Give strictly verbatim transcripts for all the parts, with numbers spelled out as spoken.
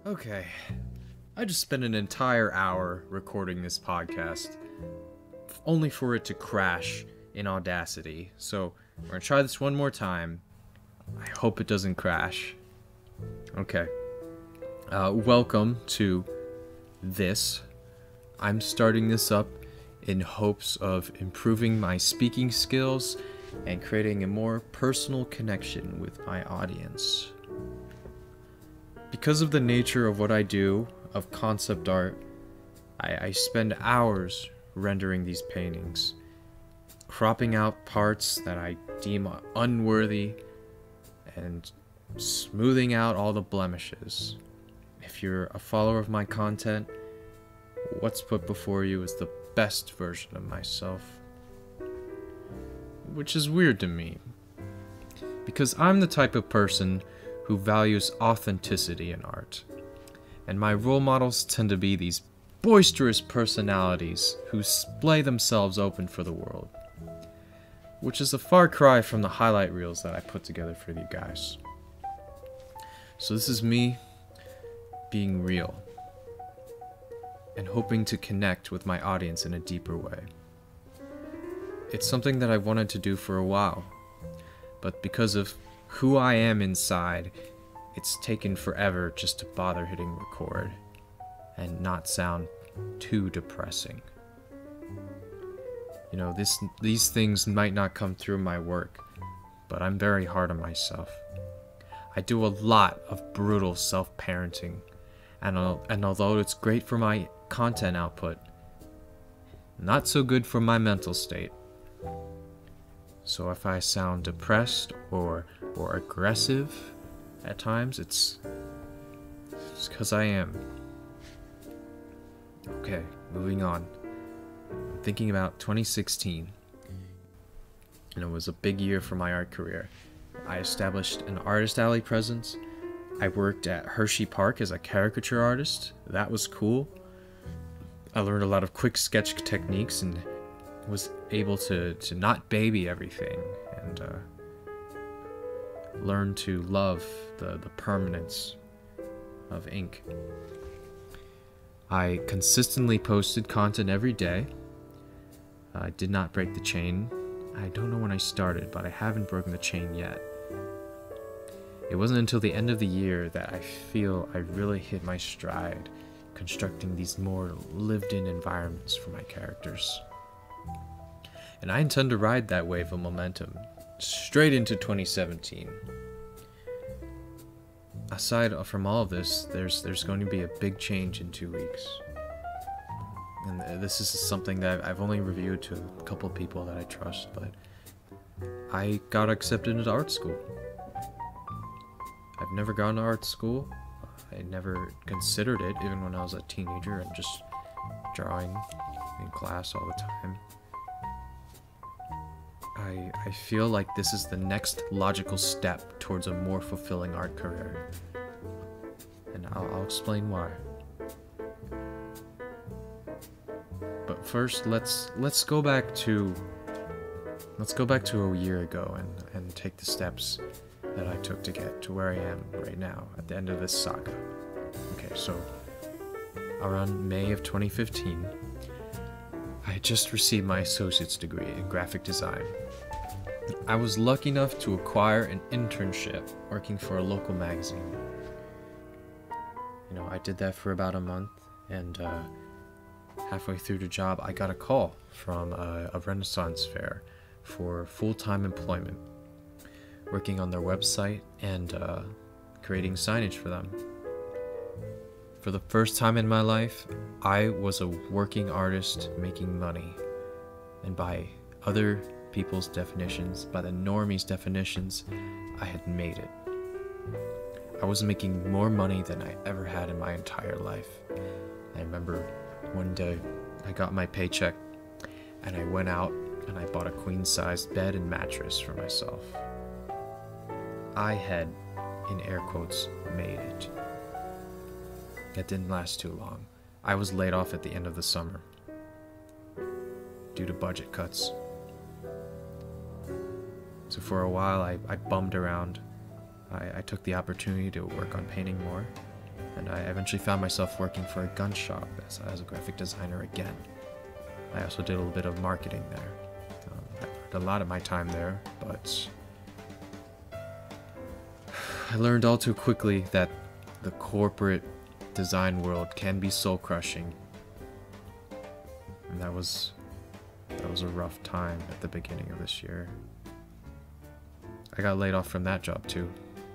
Okay, I just spent an entire hour recording this podcast, only for it to crash in Audacity. So we're gonna try this one more time. I hope it doesn't crash. Okay. Uh, welcome to this. I'm starting this up in hopes of improving my speaking skills and creating a more personal connection with my audience. Because of the nature of what I do, of concept art, I, I spend hours rendering these paintings, cropping out parts that I deem unworthy, and smoothing out all the blemishes. If you're a follower of my content, what's put before you is the best version of myself. Which is weird to me, because I'm the type of person who values authenticity in art, and my role models tend to be these boisterous personalities who splay themselves open for the world, which is a far cry from the highlight reels that I put together for you guys. So this is me being real and hoping to connect with my audience in a deeper way. It's something that I wanted to do for a while, but because of who I am inside, it's taken forever just to bother hitting record and not sound too depressing. You know, this these things might not come through my work, but I'm very hard on myself. I do a lot of brutal self-parenting, and, al and although it's great for my content output, not so good for my mental state. So if I sound depressed or or aggressive at times, it's it's because I am. Okay, moving on. I'm thinking about twenty sixteen, and it was a big year for my art career. I established an artist alley presence. I worked at Hershey Park as a caricature artist. That was cool. I learned a lot of quick sketch techniques and was able to, to not baby everything and uh, learn to love the, the permanence of ink. I consistently posted content every day. I did not break the chain. I don't know when I started, but I haven't broken the chain yet. It wasn't until the end of the year that I feel I really hit my stride, constructing these more lived-in environments for my characters. And I intend to ride that wave of momentum straight into twenty seventeen. Aside from all of this, there's there's going to be a big change in two weeks. And this is something that I've only reviewed to a couple people that I trust, but I got accepted into art school. I've never gone to art school. I never considered it, even when I was a teenager and just drawing in class all the time. I, I feel like this is the next logical step towards a more fulfilling art career. And I'll, I'll explain why. But first, let's let's go back to let's go back to a year ago and, and take the steps that I took to get to where I am right now at the end of this saga. Okay, so around May of twenty fifteen, I had just received my associate's degree in graphic design. I was lucky enough to acquire an internship working for a local magazine. You know, I did that for about a month, and uh, halfway through the job, I got a call from a, a Renaissance fair for full-time employment, working on their website and uh, creating signage for them. For the first time in my life, I was a working artist making money, and by other people's definitions, by the normies' definitions, I had made it. I was making more money than I ever had in my entire life. I remember one day I got my paycheck and I went out and I bought a queen-sized bed and mattress for myself. I had, in air quotes, made it. That didn't last too long. I was laid off at the end of the summer due to budget cuts. So for a while I, I bummed around. I, I took the opportunity to work on painting more, and I eventually found myself working for a gun shop as, as a graphic designer again. I also did a little bit of marketing there. Um, I learned a lot of my time there, but I learned all too quickly that the corporate design world can be soul-crushing, and that was that was a rough time at the beginning of this year. I got laid off from that job too.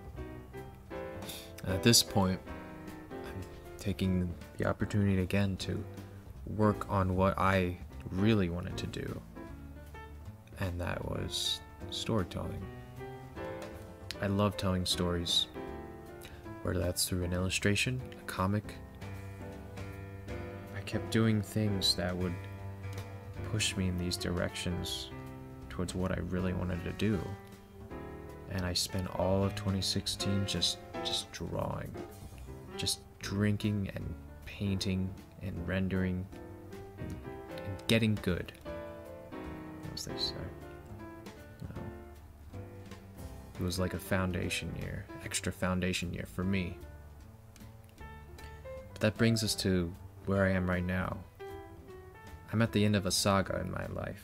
And at this point, I'm taking the opportunity again to work on what I really wanted to do, and that was storytelling. I love telling stories, whether that's through an illustration, a comic. I kept doing things that would push me in these directions towards what I really wanted to do, and I spent all of twenty sixteen just just drawing, just drinking and painting and rendering and, and getting good, as they say. You know, it was like a foundation year, extra foundation year for me. But that brings us to where I am right now. I'm at the end of a saga in my life.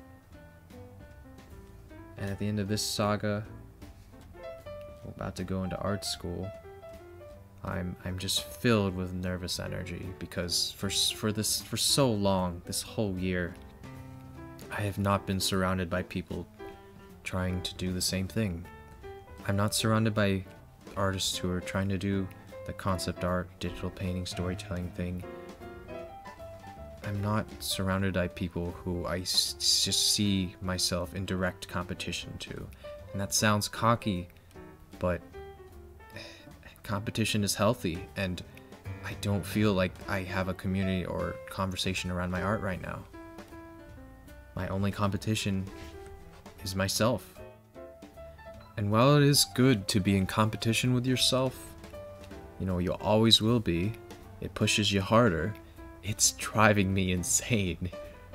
And at the end of this saga, I'm about to go into art school. I'm I'm just filled with nervous energy because for for this for so long, this whole year, I have not been surrounded by people trying to do the same thing. I'm not surrounded by artists who are trying to do the concept art, digital painting, storytelling thing. I'm not surrounded by people who I s just see myself in direct competition to. And that sounds cocky, but competition is healthy, and I don't feel like I have a community or conversation around my art right now. My only competition is myself. And while it is good to be in competition with yourself, you know, you always will be, it pushes you harder, it's driving me insane.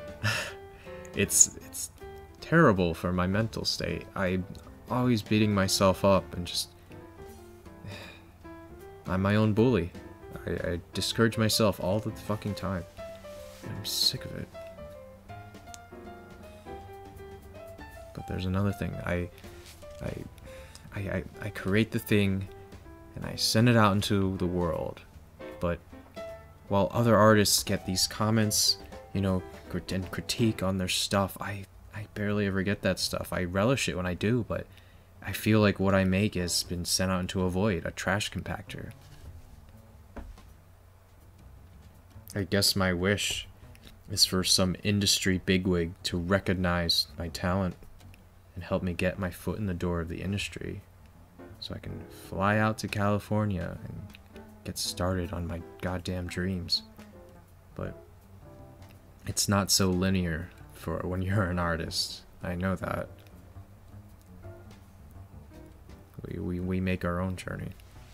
it's it's terrible for my mental state. I'm always beating myself up and just... I'm my own bully. I, I discourage myself all the fucking time. I'm sick of it. But there's another thing. I, I, I, I, I create the thing, and I send it out into the world. But while other artists get these comments, you know, and critique on their stuff, I, I barely ever get that stuff. I relish it when I do, but I feel like what I make has been sent out into a void, a trash compactor. I guess my wish is for some industry bigwig to recognize my talent and help me get my foot in the door of the industry so I can fly out to California and get started on my goddamn dreams. But it's not so linear for when you're an artist. I know that. We, we, we make our own journey.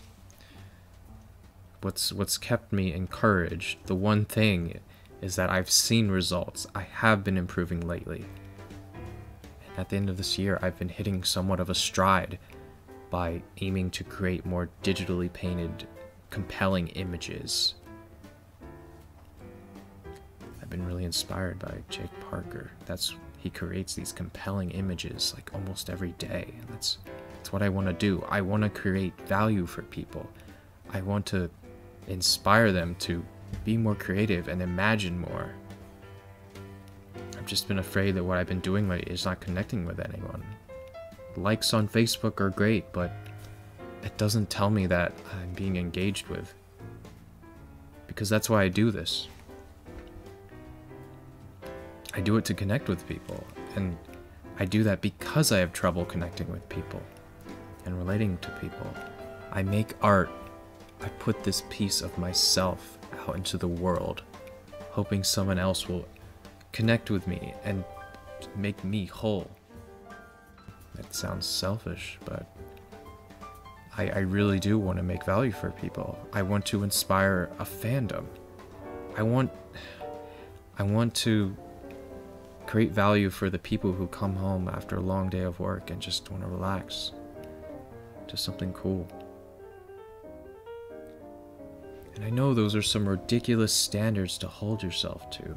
What's, what's kept me encouraged, the one thing, is that I've seen results. I have been improving lately. And at the end of this year, I've been hitting somewhat of a stride by aiming to create more digitally painted, compelling images. I've been really inspired by Jake Parker. That's, he creates these compelling images like almost every day. And that's, that's what I want to do. I want to create value for people. I want to inspire them to be more creative and imagine more. I've just been afraid that what I've been doing lately is not connecting with anyone. Likes on Facebook are great, but it doesn't tell me that I'm being engaged with. Because that's why I do this. I do it to connect with people, and I do that because I have trouble connecting with people and relating to people. I make art. I put this piece of myself out into the world, hoping someone else will connect with me and make me whole. That sounds selfish, but I, I really do want to make value for people. I want to inspire a fandom. I want, I want to create value for the people who come home after a long day of work and just want to relax to something cool. And I know those are some ridiculous standards to hold yourself to.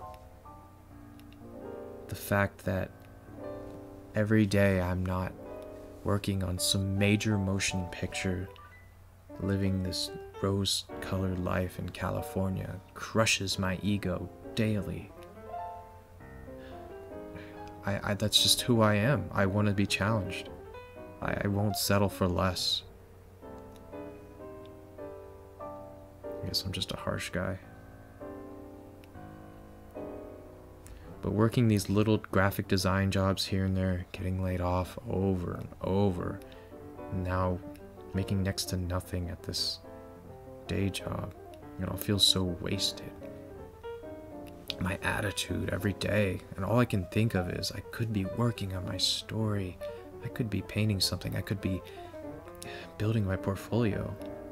The fact that every day I'm not working on some major motion picture, living this rose-colored life in California, crushes my ego daily. I, I that's just who I am. I want to be challenged. I, I won't settle for less. I guess I'm just a harsh guy. But working these little graphic design jobs here and there, getting laid off over and over, and now making next to nothing at this day job, it all feels so wasted. My attitude every day, and all I can think of is I could be working on my story, I could be painting something, I could be building my portfolio.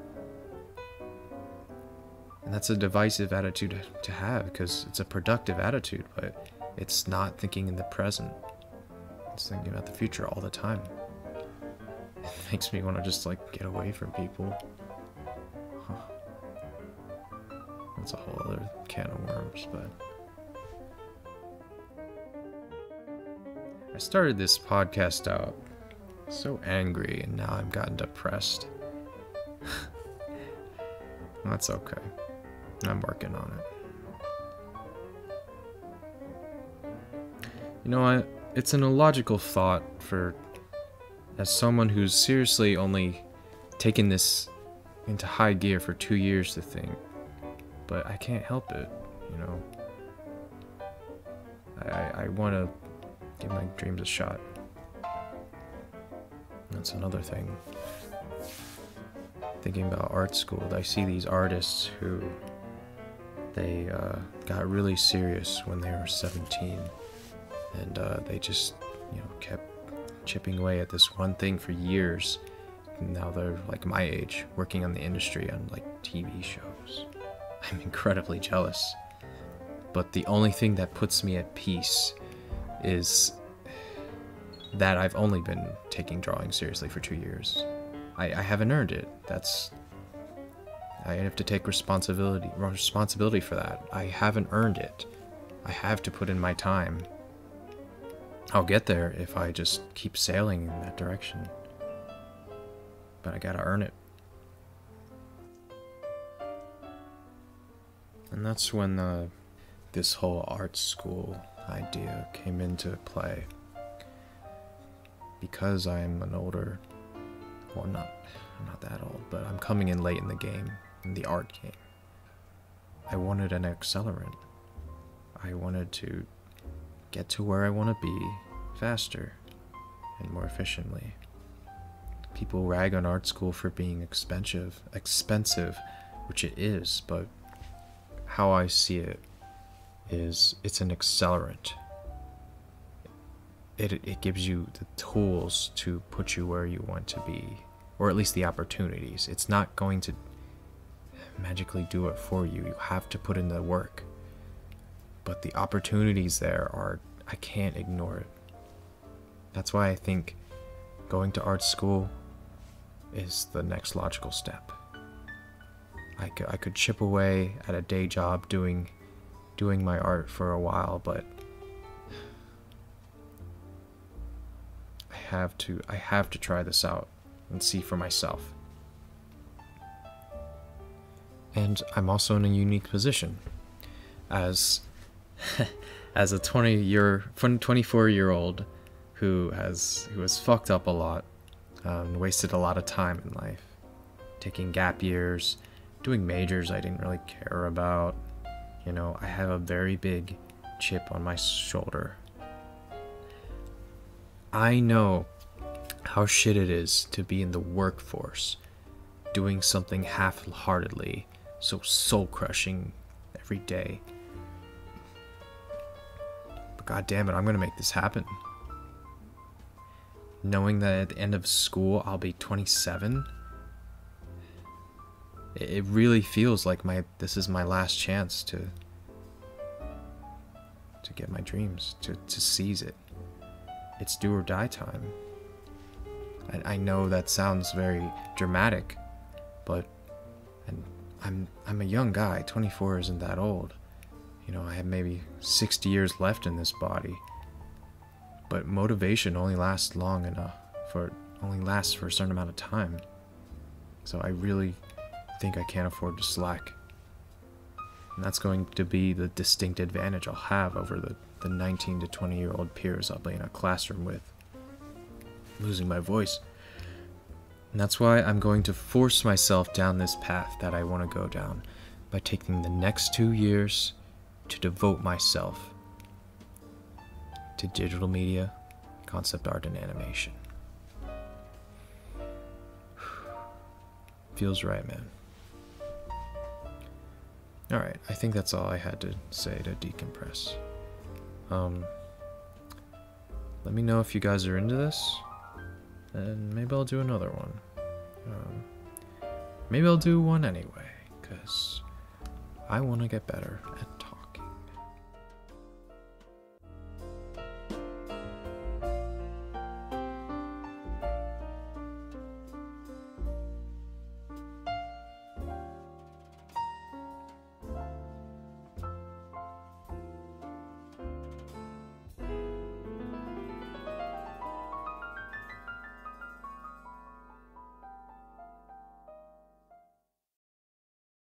And that's a divisive attitude to have, because it's a productive attitude, but it's not thinking in the present. It's thinking about the future all the time. It makes me want to just like get away from people. Huh. That's a whole other can of worms, but... I started this podcast out so angry, and now I've gotten depressed. That's okay. I'm working on it. You know what? It's an illogical thought for, as someone who's seriously only taken this into high gear for two years to think, but I can't help it, you know? I, I want to give my dreams a shot. That's another thing. Thinking about art school, I see these artists who they uh, got really serious when they were seventeen, and uh, they just, you know, kept chipping away at this one thing for years. And now they're like my age, working on the industry on like T V shows. I'm incredibly jealous. But the only thing that puts me at peace is that I've only been taking drawing seriously for two years. I, I haven't earned it. That's... I have to take responsibility responsibility for that. I haven't earned it. I have to put in my time. I'll get there if I just keep sailing in that direction. But I gotta earn it. And that's when uh, this whole art school idea came into play. Because I'm an older... Well, not, I'm not that old, but I'm coming in late in the game. In the art game. I wanted an accelerant. I wanted to get to where I want to be faster and more efficiently. People rag on art school for being expensive, expensive, which it is, but how I see it is it's an accelerant. It, it gives you the tools to put you where you want to be, or at least the opportunities. It's not going to magically do it for you. You have to put in the work. But the opportunities there are, I can't ignore it. That's why I think going to art school is the next logical step. I could, I could chip away at a day job doing doing my art for a while, but I have to I have to try this out and see for myself. And I'm also in a unique position as as a twenty year twenty-four year old who has who has fucked up a lot, um, wasted a lot of time in life, taking gap years, doing majors I didn't really care about. You know, I have a very big chip on my shoulder. I know how shit it is to be in the workforce, doing something half-heartedly, so soul-crushing every day. But god damn it, I'm gonna make this happen. Knowing that at the end of school I'll be twenty-seven, it really feels like my this is my last chance to to get my dreams, to, to seize it. It's do or die time. I, I know that sounds very dramatic, but and I'm I'm a young guy. twenty-four isn't that old. You know, I have maybe sixty years left in this body. But motivation only lasts long enough for only lasts for a certain amount of time. So I really think I can't afford to slack. And that's going to be the distinct advantage I'll have over the, the nineteen to twenty year old peers I'll be in a classroom with. I'm losing my voice. And that's why I'm going to force myself down this path that I want to go down by taking the next two years to devote myself to digital media, concept art, and animation. Feels right, man. Alright, I think that's all I had to say to decompress. Um, let me know if you guys are into this, and maybe I'll do another one. Um, maybe I'll do one anyway, because I want to get better at